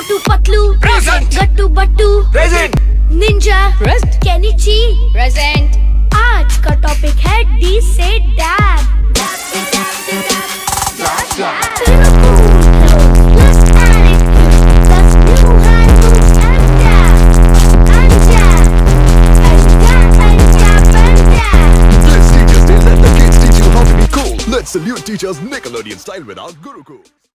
Motu Patlu, Present. Gattu Battu, Present. Ninja, Present. Kenichi, Present. आज का topic है D से dab. Let's teach you how to be cool. Let's salute teachers Nickelodeon style with our Guruku.